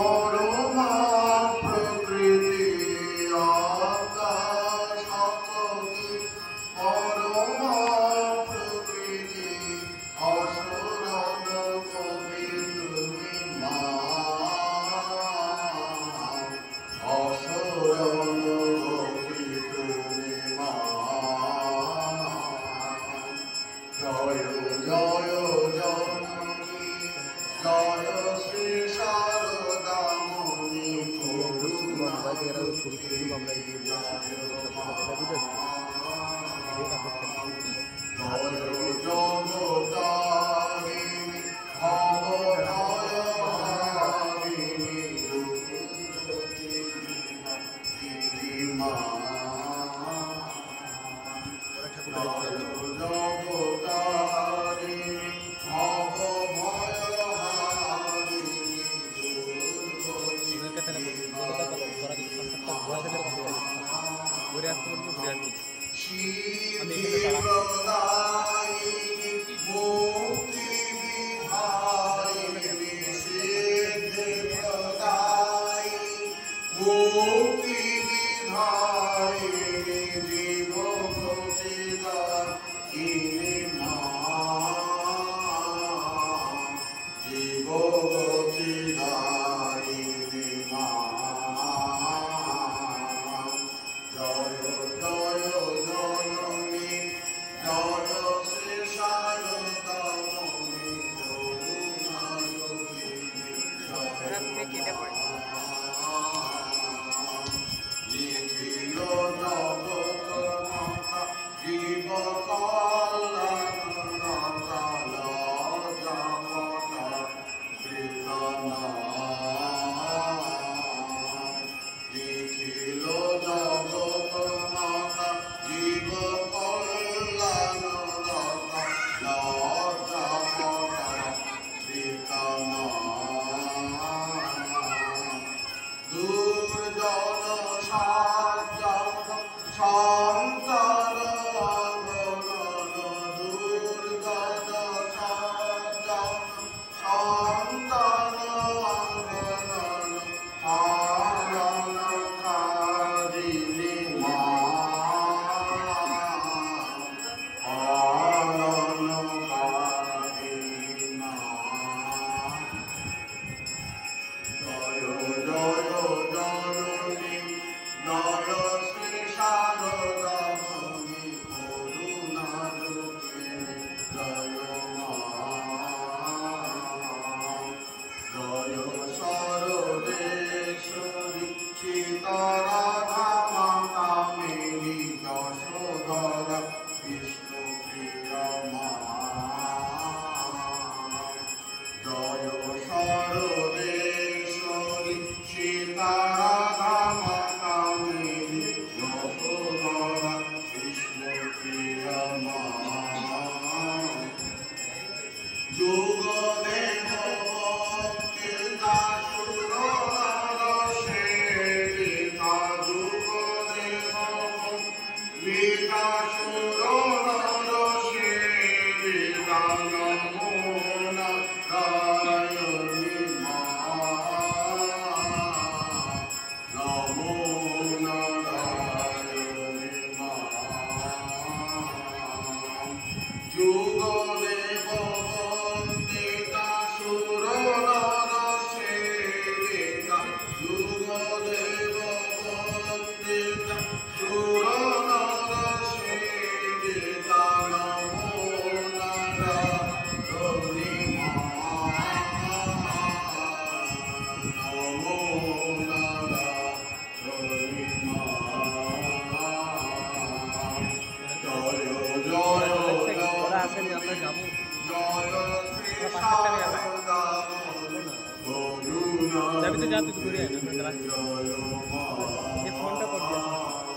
পরমা প্রকৃতি আকাশ শক্তি পরমা প্রকৃতি অসরণ কবি তুমি মা অসরণ কবি তুমি মা জয় জয় জননী জয় শ্রী শারদামণি করুণা জয় জগতারিণী ভবভয়হারিণী মা জগতারিণী যাবি তো যা তুই ঘুরে আয় না এই ফোনটা কর দিয়েছে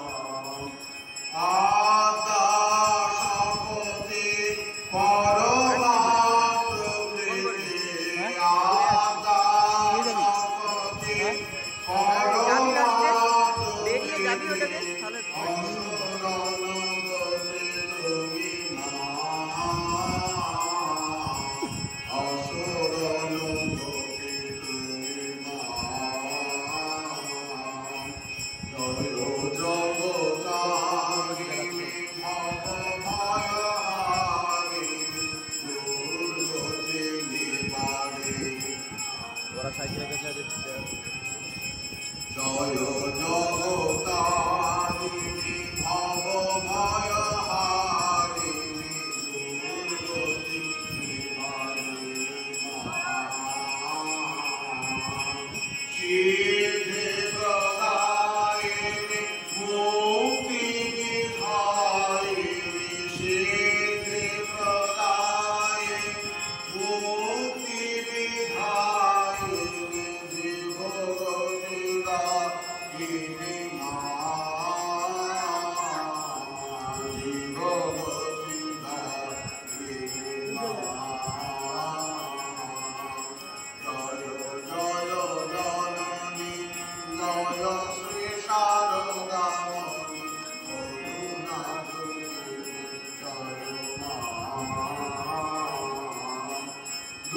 আদা শপতি পরমা প্রকৃতি আদা শপতি পরমা বেরিয়ে যাবি ওটাকে তাহলে অসরণ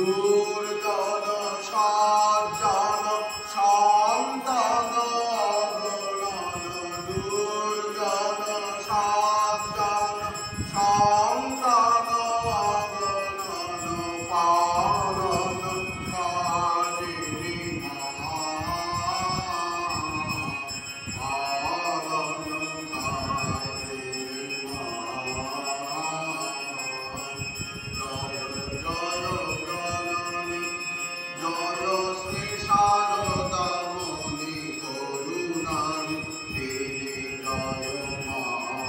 দুর্জন সজ্জন সন্তান অগণন দুর্জন সজ্জন সন্তান অগণন পালন কারিণী মা পালন কারিণী মা জয় জয় জননী জয় শ্রী শারদামণি করুণানি দেবী জয় মা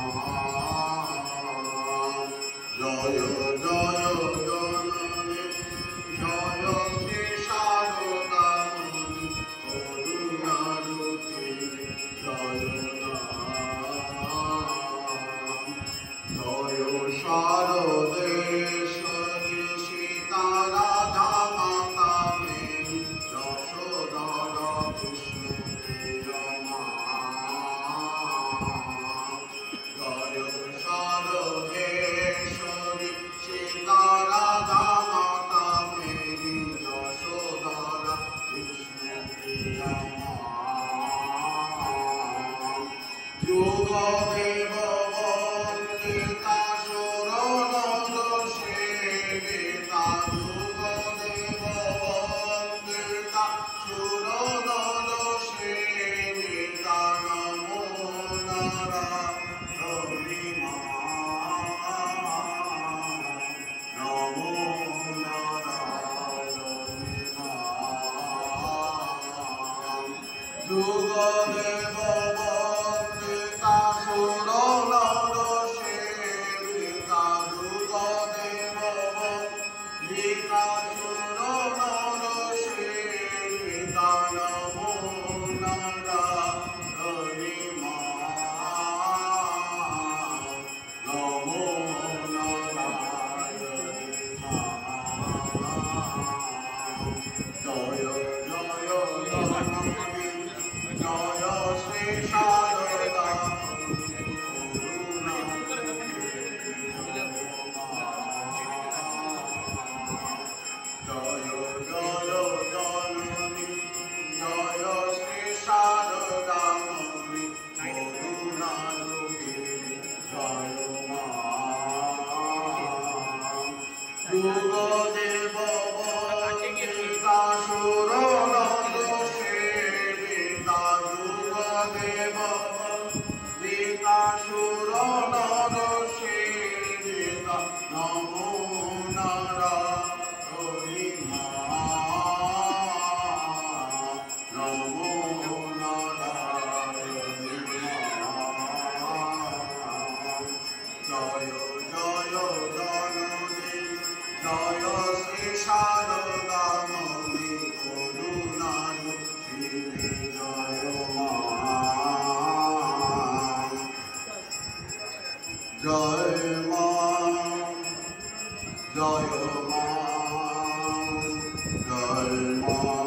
জয় জয় জননী জয় শ্রী শারদামণি করুণানি দেবী জয় মা জয় শারদেশ্বরী সীতা রাধা মাতা মেরি যশোদা কৃষ্ণ প্রিয় মা জয় শারদেশ্বরী সীতা রাধা মাতা মেরি যশোদা কৃষ্ণ প্রিয় মা যুগদেব বন্দিতা সুরনর সেবিতা যুগদেব বন্দিতা সুরনর সেবিতা নমো নারায়ণী মা নমো নারায়ণী মা যুগদেব বন্দিতা সুরনর সেবিতা যুগদেব বন্দিতা সুরনর সেবিতা নমো নারায়ণী মা নমো নারায়ণী মা জয় জয় জননী জয় শ্রী শারদা জয় জয় জননী জয় শ্রী শারদামণি করুণারূপিণী জয় মা যুগদেব বন্দিতা সুরনর সেবিতা যুগদেব বন্দিতা সুরনর সেবিতা নমো নারায়ণী মা নমো নারায়ণী মা জয় জয় জননী জয় শ্রী শারদামণি করুণারূপিণী জয় মা জয় মা জয় মা জয় মা